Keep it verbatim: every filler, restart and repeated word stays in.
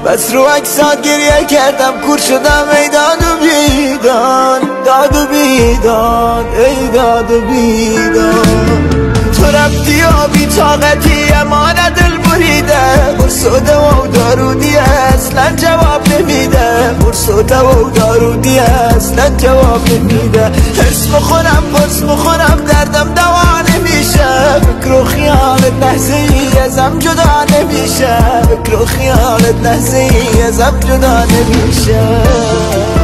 بس رو عکسات گریه کردم کور شدم ای داد و بیداد داد و بیداد ای داد و بیداد تو رفتی و بی طاقتی امان دل بریده قرص و دوا و دارودی اصلا جواب نمیده قرص و دوا و دارودی اصلا جواب نمیده هرس بخورم قرص بخورم دردم دوا نمیشه فکر و خیالت لحظه ای ازم جدا نمیشه فکر و خیالت لحظه ای ازم جدا نمیشه